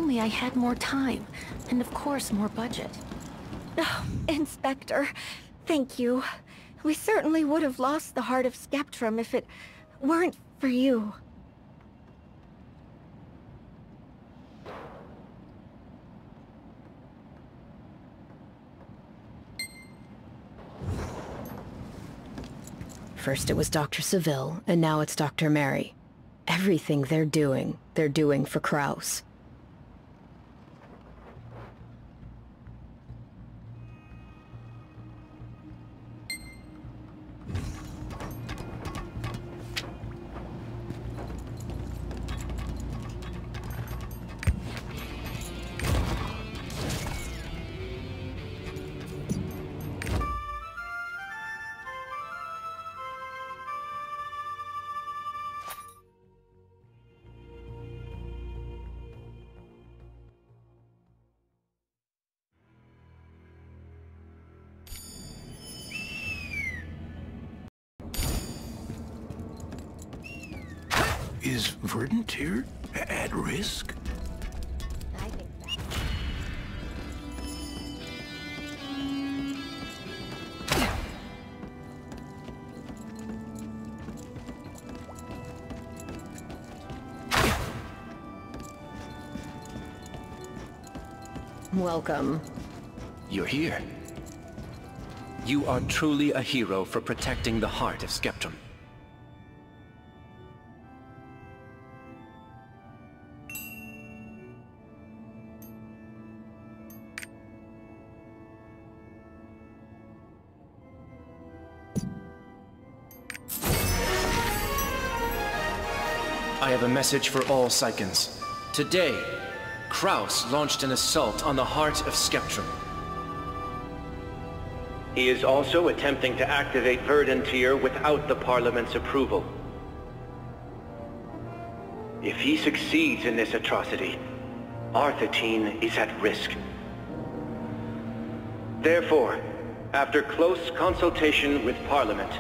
only I had more time, and of course more budget. Oh, Inspector, thank you. We certainly would have lost the heart of Skeptrum if it weren't for you. First it was Dr. Seville, and now it's Dr. Mary. Everything they're doing for Kraus. Is Verdant here at risk? I think that. Welcome. You're here. You are truly a hero for protecting the heart of Skeptrum. I have a message for all Psychons. Today, Kraus launched an assault on the heart of Skeptrum. He is also attempting to activate Verdantir without the Parliament's approval. If he succeeds in this atrocity, Arthetine is at risk. Therefore, after close consultation with Parliament,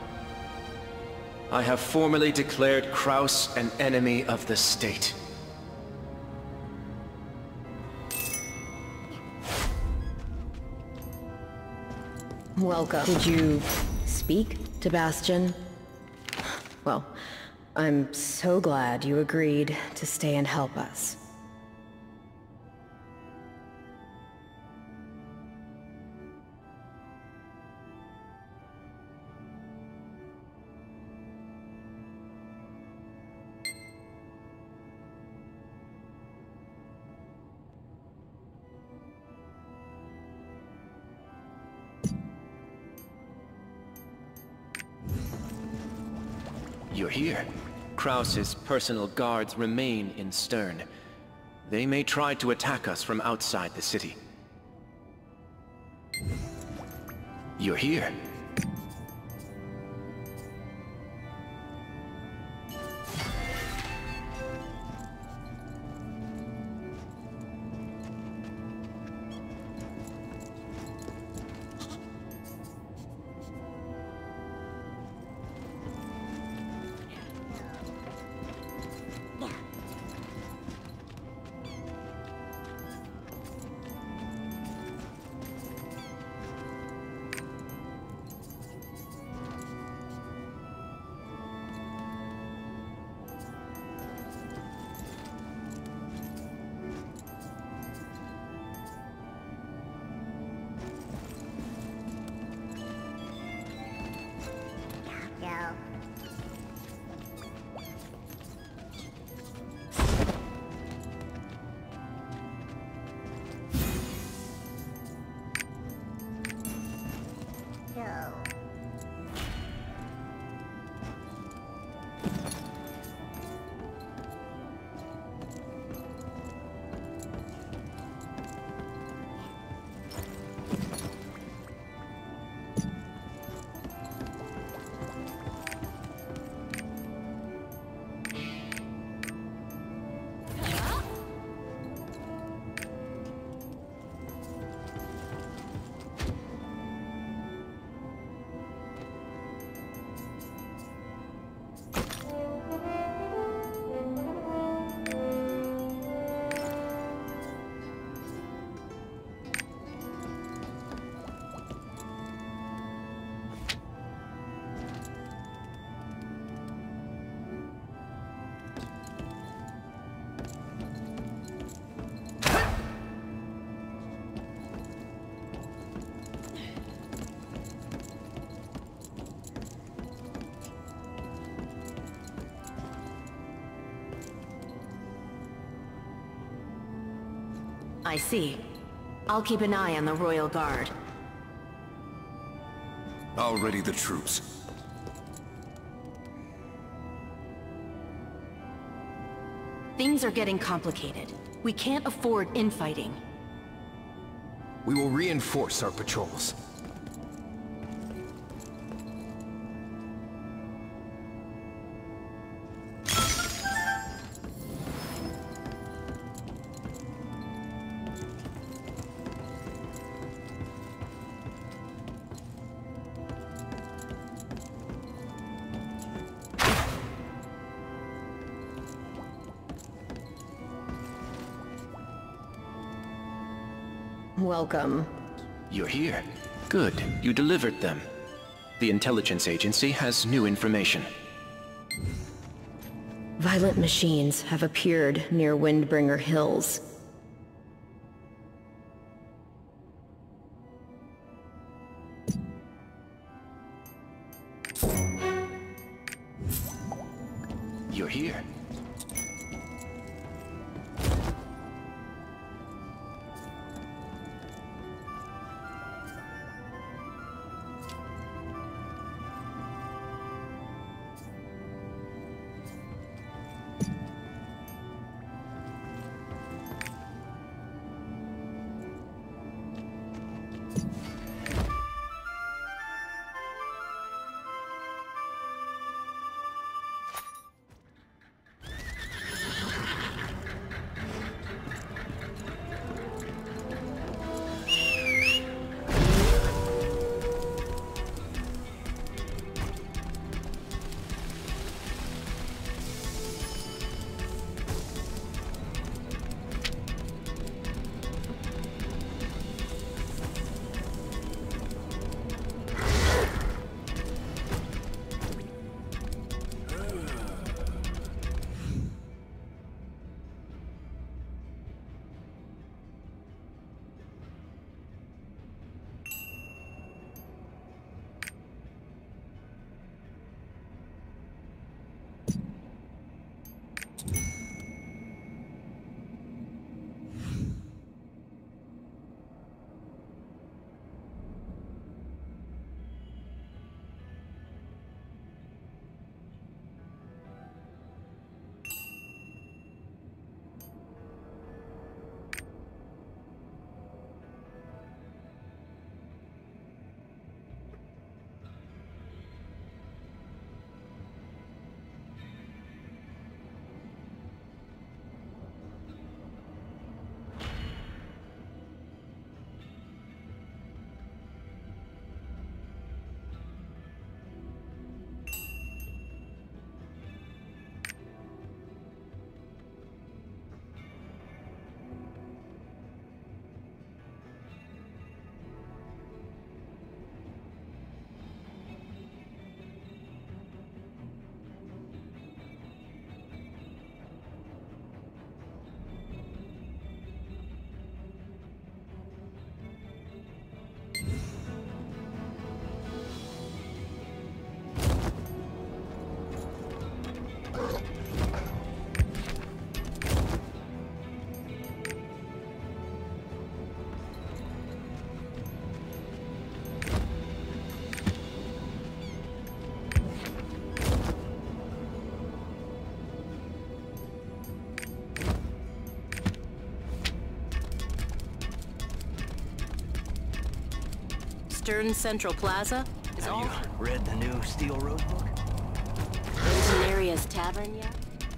I have formally declared Kraus an enemy of the state. Welcome. Did you speak to Bastion? Well, I'm so glad you agreed to stay and help us. You're here. Kraus's personal guards remain in Stern. They may try to attack us from outside the city. You're here. I see. I'll keep an eye on the Royal Guard. I'll ready the troops. Things are getting complicated. We can't afford infighting. We will reinforce our patrols. Welcome. You're here. Good. You delivered them. The intelligence agency has new information. Violent machines have appeared near Windbringer Hills. You're here. Stern Central Plaza is all... Have you read the new Steel Road book? Tenaria's Tavern yet?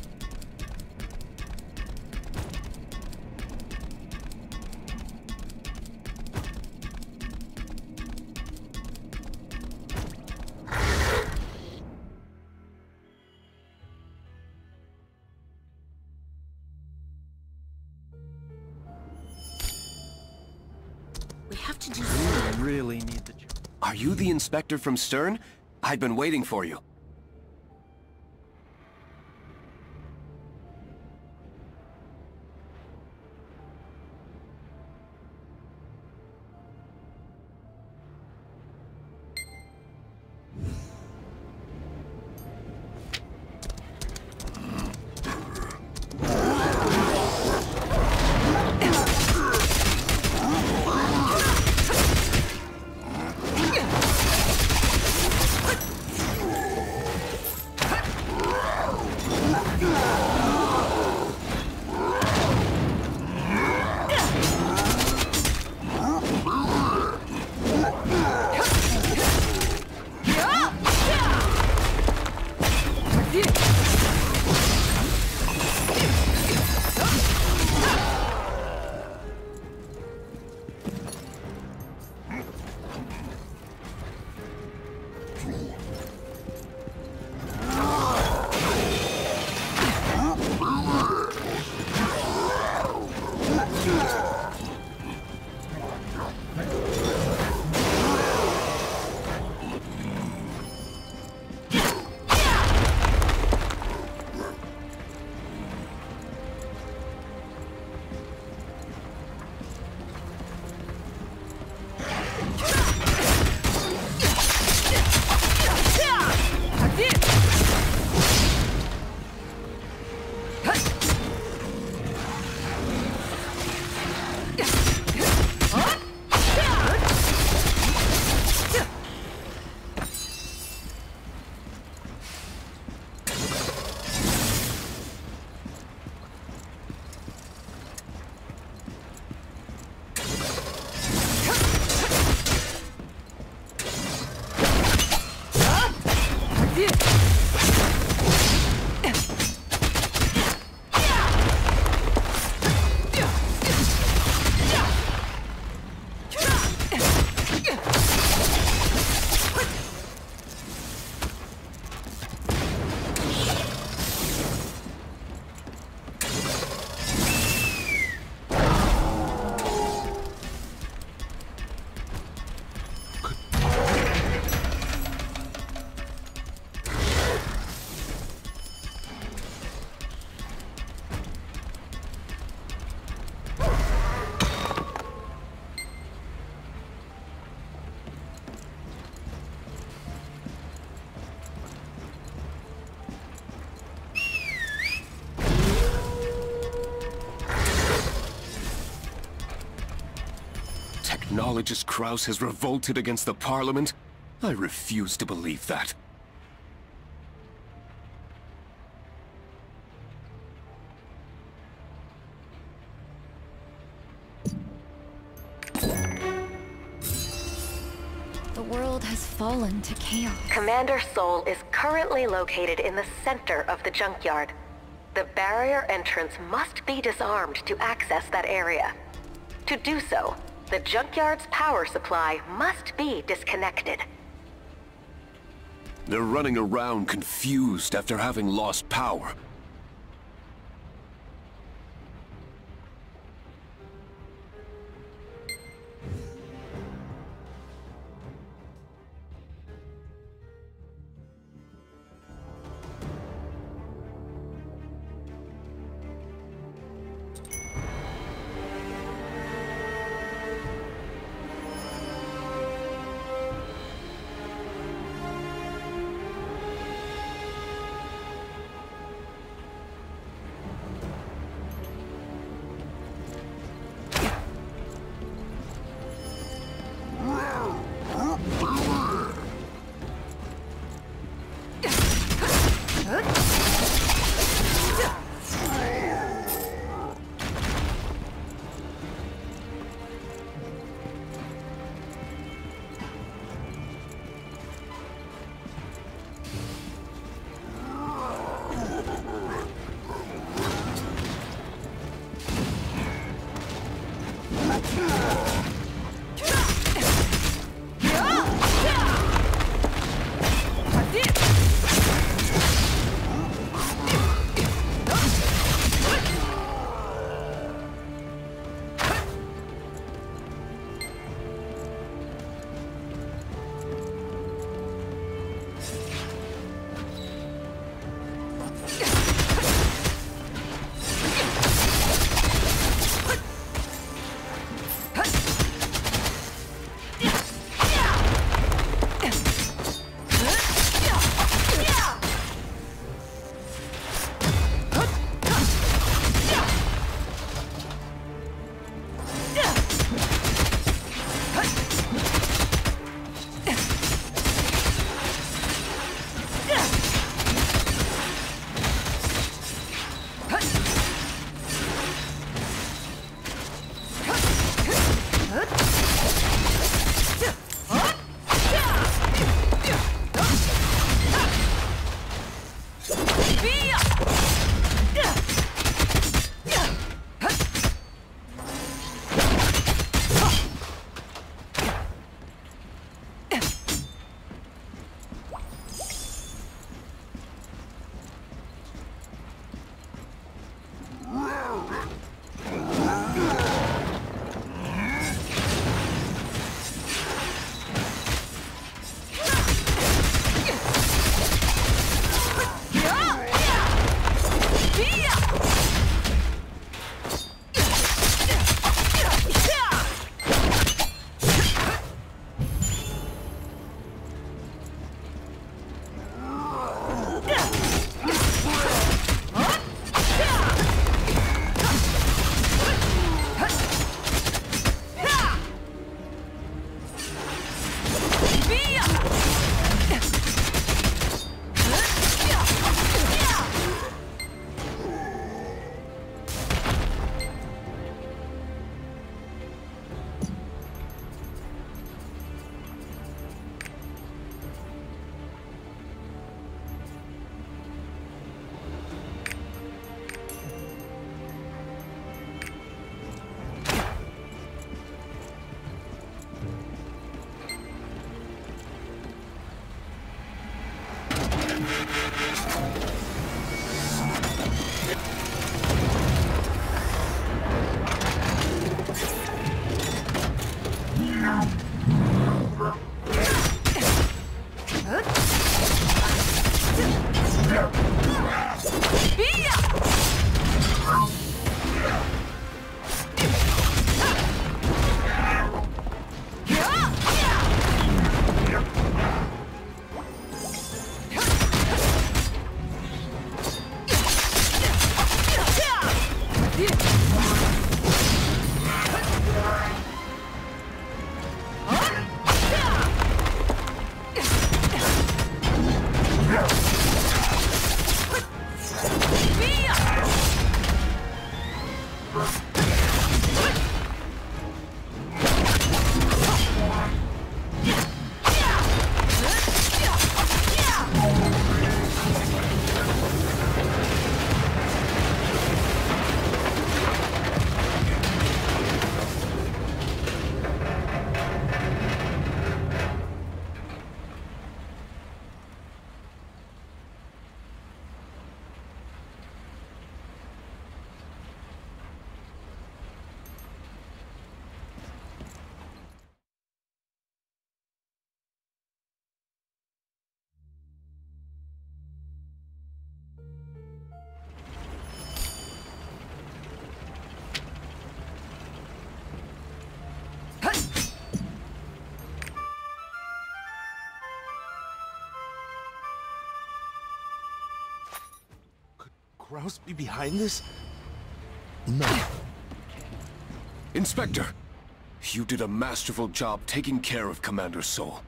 We have to do... Really need the... Are you the inspector from Stern? I've been waiting for you. Technologist Kraus has revolted against the Parliament? I refuse to believe that. The world has fallen to chaos. Commander Sol is currently located in the center of the junkyard. The barrier entrance must be disarmed to access that area. To do so, the junkyard's power supply must be disconnected. They're running around confused after having lost power. Kraus be behind this? No. Inspector, you did a masterful job taking care of Commander Soul.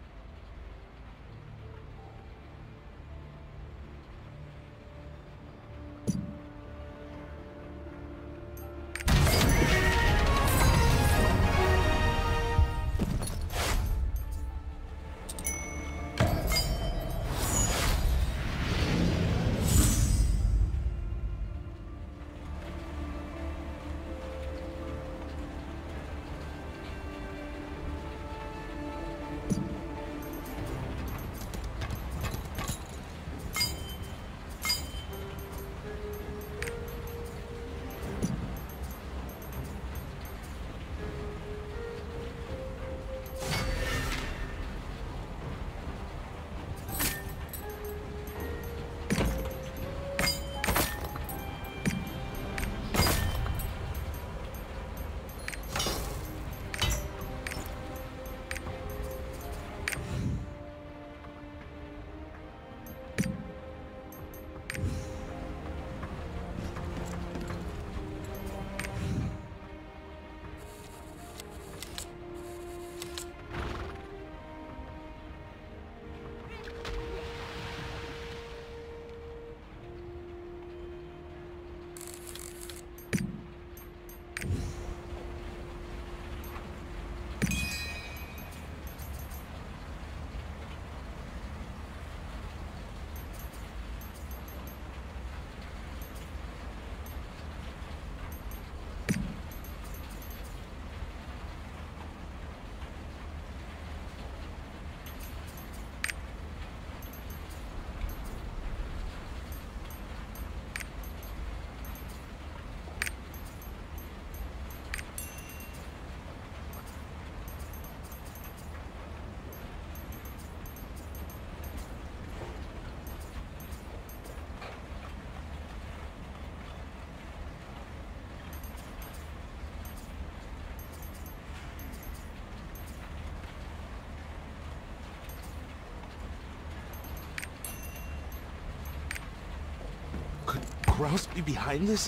Kraus be behind this?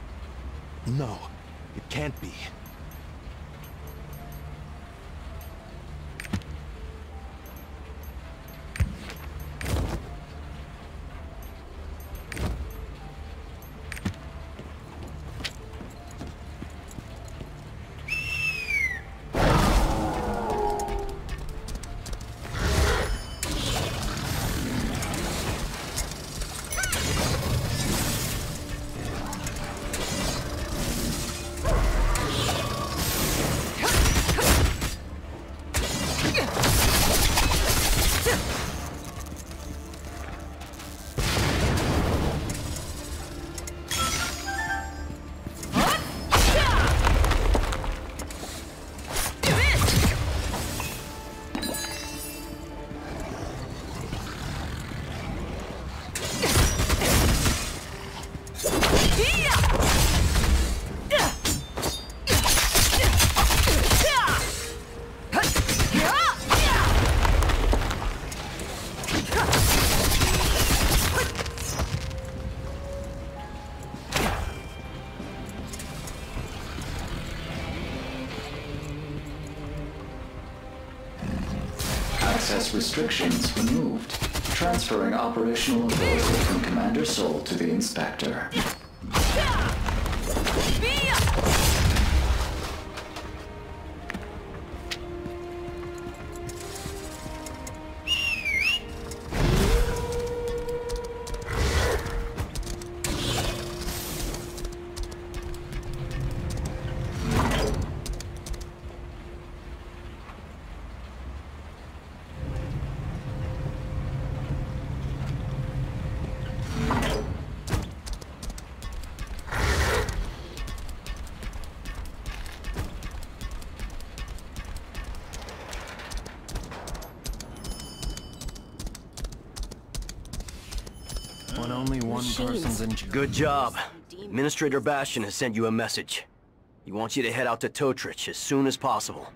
No, it can't be. access restrictions removed, transferring operational authority from Commander Soul to the Inspector. When only one person's in charge. Good job. Administrator Bastion has sent you a message. He wants you to head out to Totrich as soon as possible.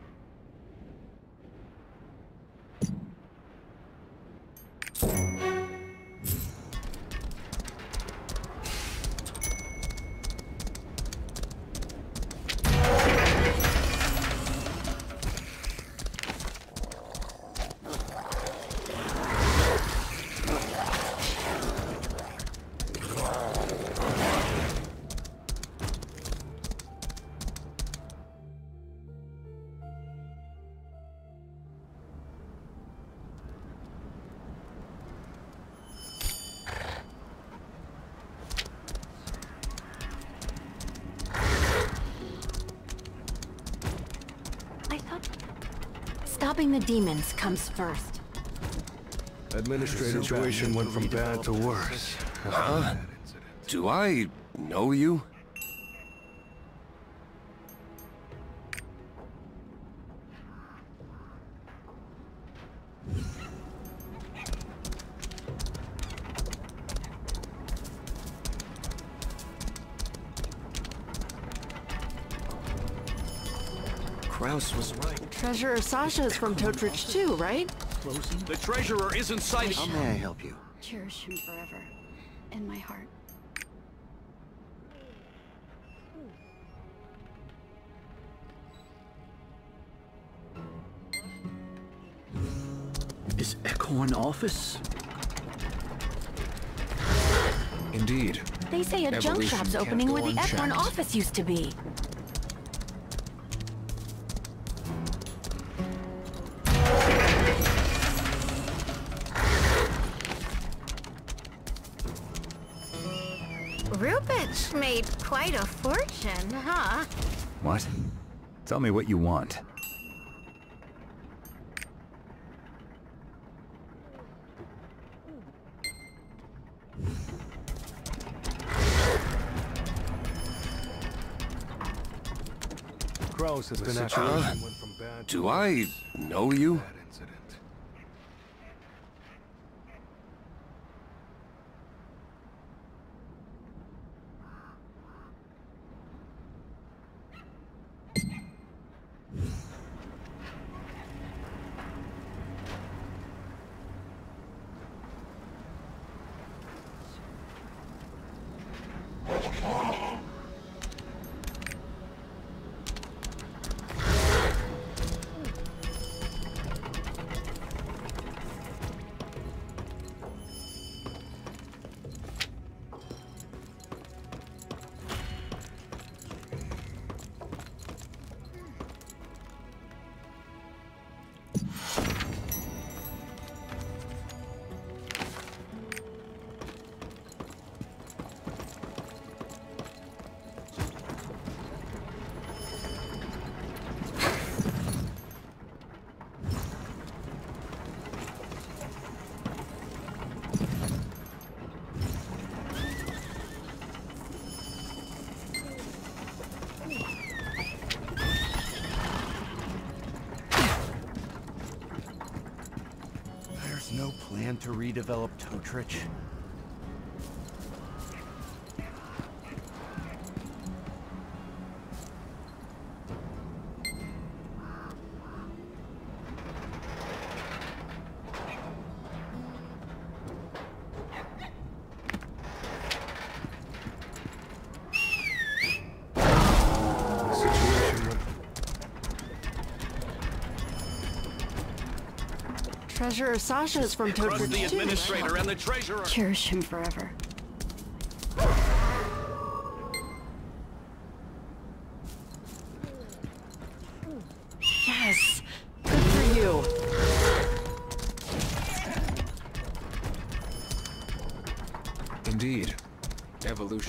Stopping the demons comes first. Administrator situation went from bad to worse. Huh? Do I know you? Kraus was right. Treasurer Sasha's from Totrich too, right? The treasurer is in sight. How may I help you? Cherish him forever. In my heart. Is Echo in office? Indeed. They say a junk Evolution shop's can't opening go where the unchecked. Eklund office used to be. Rupich made quite a fortune, huh? What? Tell me what you want. Kraus has been at went from bad to Do I know you? bad incident. There's no plan to redevelop Totrich. Treasurer Sasha is from Trust Totridge the too. administrator and the treasurer. Cherish him forever. Yes! Good for you! Indeed. Evolution.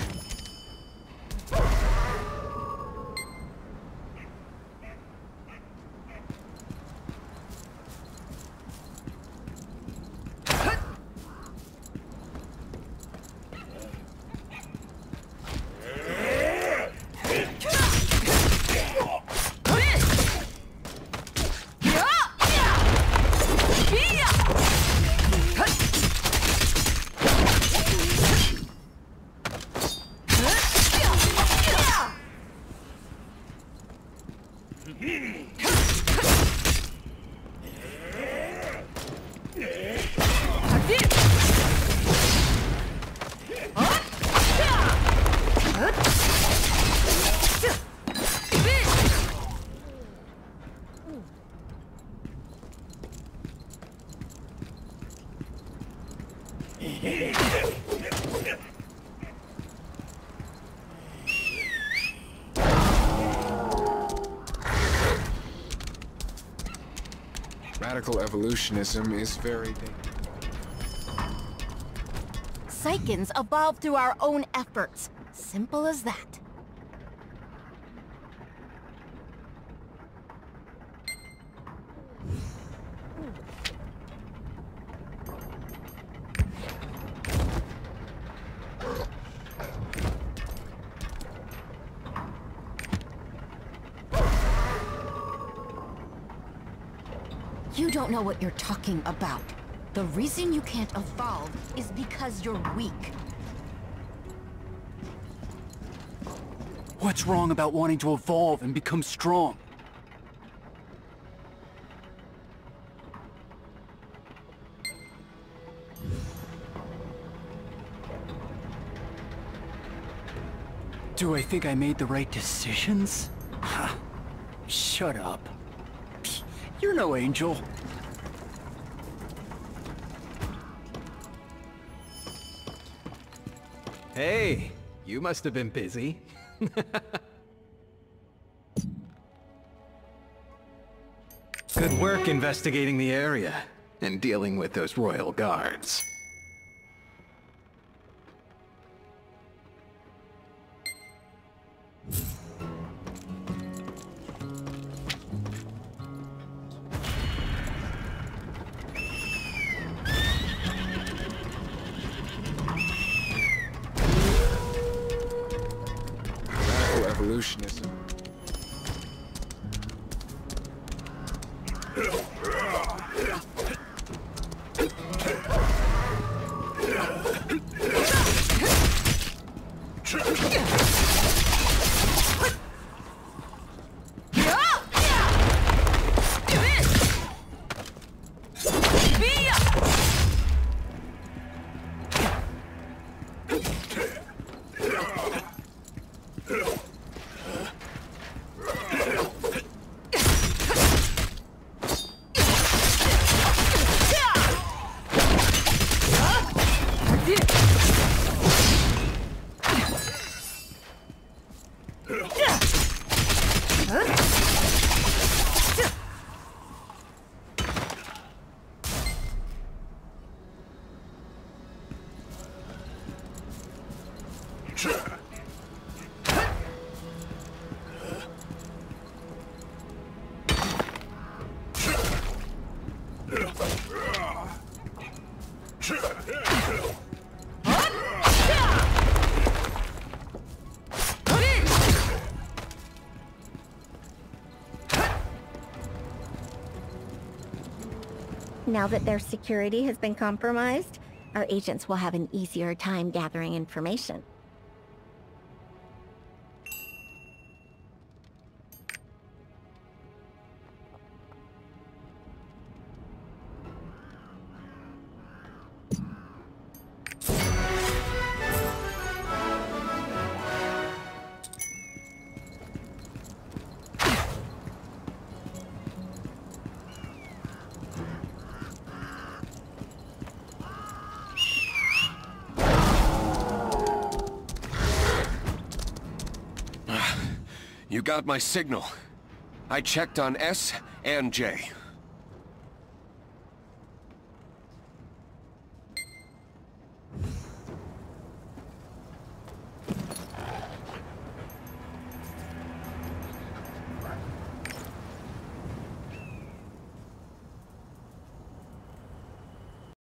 Radical evolutionism is very dangerous. Psychons evolved through our own efforts. Simple as that. You don't know what you're talking about. The reason you can't evolve is because you're weak. What's wrong about wanting to evolve and become strong? Do I think I made the right decisions? Shut up. You're no angel. Hey, you must have been busy. Good work investigating the area and dealing with those royal guards. Evolutionism. Now that their security has been compromised, our agents will have an easier time gathering information. You got my signal. I checked on S and J.